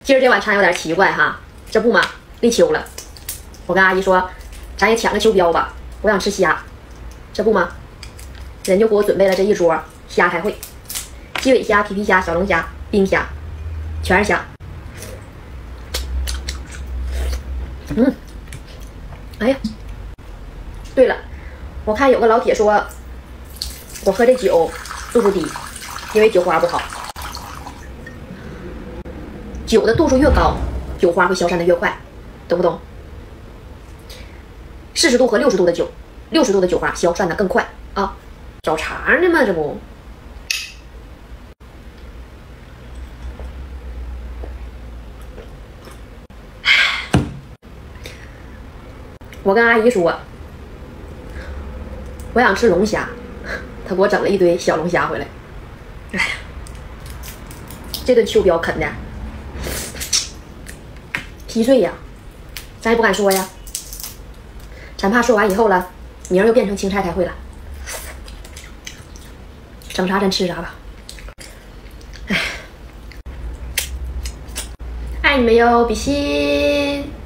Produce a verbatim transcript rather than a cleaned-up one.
今儿这碗馋有点奇怪哈，这不嘛立秋了，我跟阿姨说，咱也抢个秋膘吧，我想吃虾，这不嘛，人就给我准备了这一桌虾开会，鸡尾虾、皮皮虾、小龙虾、冰虾，全是虾。嗯，哎呀，对了，我看有个老铁说，我喝这酒度数低，因为酒花不好。酒的度数越高，酒花会消散的越快，懂不懂？四十度和六十度的酒，六十度的酒花消散的更快啊！找茬呢嘛，这不？我跟阿姨说，我想吃龙虾，她给我整了一堆小龙虾回来。哎呀，这顿秋膘啃的稀碎呀，咱也不敢说呀，咱怕说完以后了，明儿又变成青菜开会了。整啥真吃啥吧。哎，爱你们哟，比心。